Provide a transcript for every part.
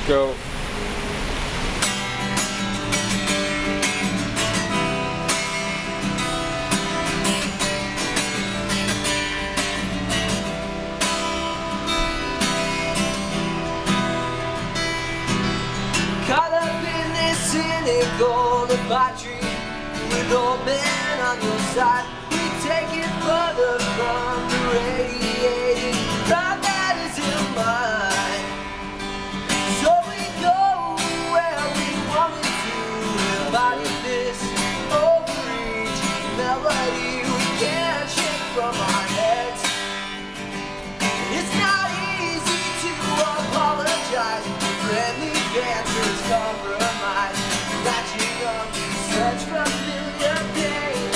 Go. Caught up in this cynical debauchery, with old man on your side, we take it further from the radiating thought that is in mind. So we go where we wanted to, embody this overreaching melody we can't shake from our heads. It's not easy to apologize. Friendly banter's compromise, latching on to such familiar pain.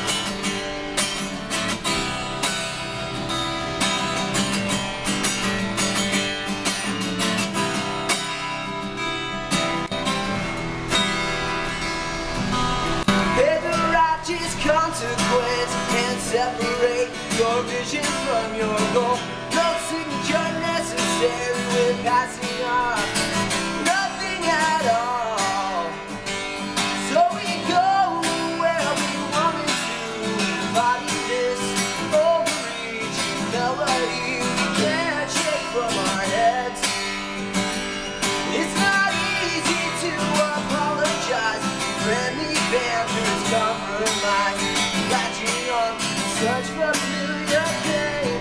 Pay the righteous consequence and separate your vision from your goal. No signature necessary, we're passing on. Nothing at all. So we go where we wanted to, embody this overreaching melody we can't shake from our heads. It's not easy to apologize. Friendly banter's compromise, latching on to such familiar pain.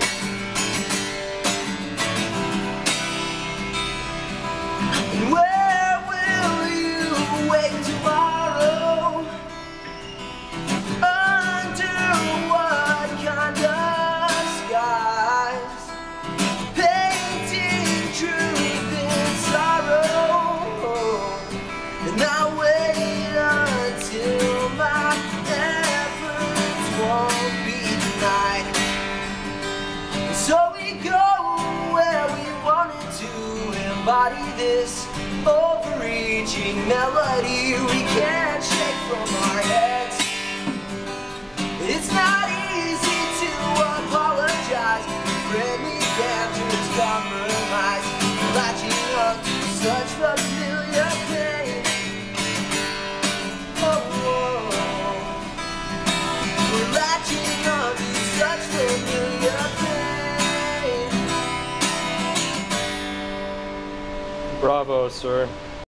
And where will you wait tomorrow? Under what kind of skies? Painting truth in sorrow. And I wait until my efforts won't be denied. So we go where we wanted to, embody this overreaching melody we can't shake from our heads. It's not easy to apologize. Friendly banter's compromise, latching on to such familiar pain. Oh, we're latching on to such familiar pain. Bravo, sir.